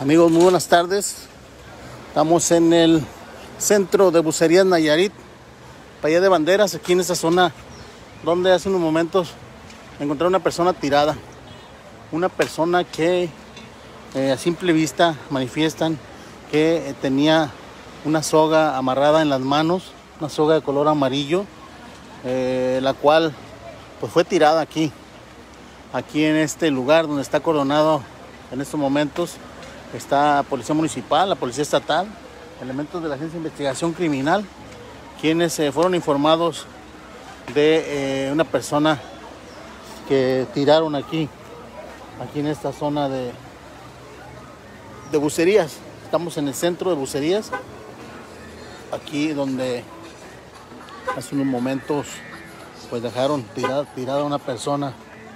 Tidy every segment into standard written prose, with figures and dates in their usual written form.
Amigos, muy buenas tardes. Estamos en el centro de Bucerías Nayarit, Bahía de Banderas, aquí en esta zona donde hace unos momentos encontré una persona tirada. Una persona que a simple vista manifiestan que tenía una soga amarrada en las manos, una soga de color amarillo, la cual pues fue tirada aquí en este lugar donde está acordonado en estos momentos. Está Policía Municipal, la Policía Estatal, elementos de la Agencia de Investigación Criminal, quienes fueron informados de una persona que tiraron aquí en esta zona de Bucerías. Estamos en el centro de Bucerías, aquí donde hace unos momentos pues dejaron tirada una persona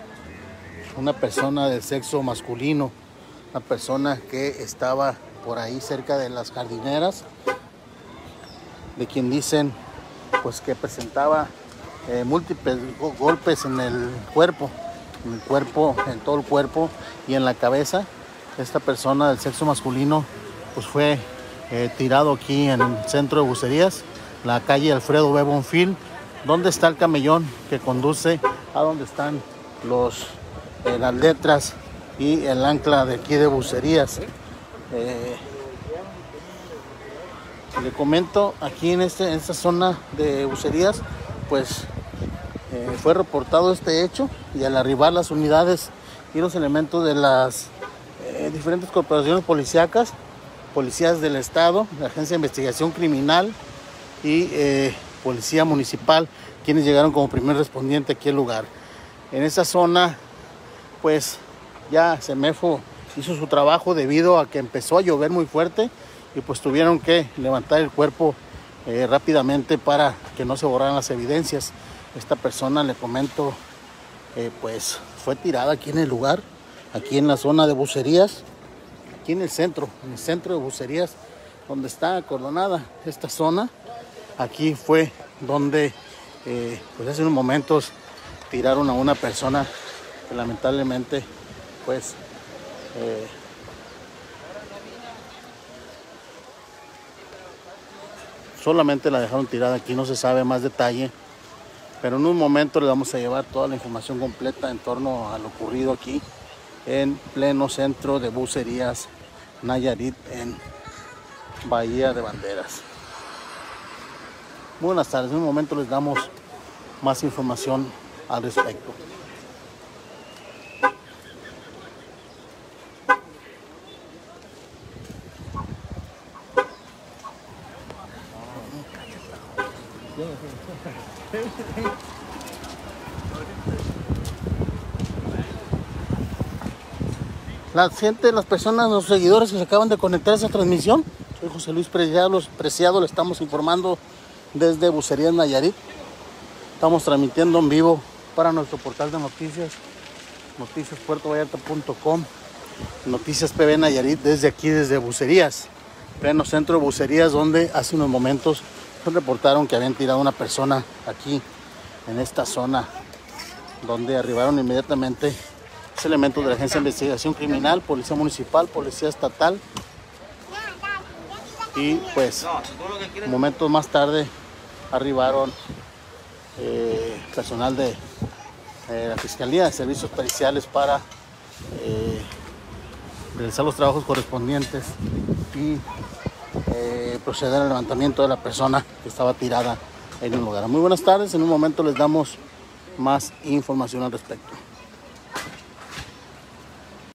del sexo masculino, una persona que estaba por ahí cerca de las jardineras, de quien dicen pues que presentaba múltiples golpes en el cuerpo, en todo el cuerpo y en la cabeza. Esta persona del sexo masculino pues fue tirado aquí en el centro de Bucerías, la calle Alfredo B. Bonfil, donde está el camellón que conduce a donde están las letras y el ancla de aquí de Bucerías. Le comento, aquí en esta zona de Bucerías pues fue reportado este hecho, y al arribar las unidades y los elementos de las diferentes corporaciones policíacas, policías del estado, la Agencia de Investigación Criminal y Policía Municipal, quienes llegaron como primer respondiente aquí al lugar. En esa zona pues ya Semefo hizo su trabajo debido a que empezó a llover muy fuerte y pues tuvieron que levantar el cuerpo rápidamente para que no se borraran las evidencias. Esta persona, le comento, pues fue tirada aquí en el lugar, aquí en la zona de Bucerías, aquí en el centro de Bucerías, donde está acordonada esta zona. Aquí fue donde pues hace unos momentos tiraron a una persona que lamentablemente pues solamente la dejaron tirada aquí, no se sabe más detalle, pero en un momento les vamos a llevar toda la información completa en torno a lo ocurrido aquí en pleno centro de Bucerías Nayarit, en Bahía de Banderas. Buenas tardes, en un momento les damos más información al respecto. Las personas, los seguidores que se acaban de conectar a esa transmisión, soy José Luis Preciado, le estamos informando desde Bucerías Nayarit. Estamos transmitiendo en vivo para nuestro portal de noticias, noticiaspuertovallarta.com, Noticias PB Nayarit, desde Bucerías, pleno centro de Bucerías, donde hace unos momentos nos reportaron que habían tirado una persona aquí en esta zona, donde arribaron inmediatamente elementos de la Agencia de Investigación Criminal, Policía Municipal, Policía Estatal, y pues momentos más tarde arribaron personal de la Fiscalía de Servicios Periciales para realizar los trabajos correspondientes y proceder al levantamiento de la persona que estaba tirada en un lugar. Muy buenas tardes, en un momento les damos más información al respecto.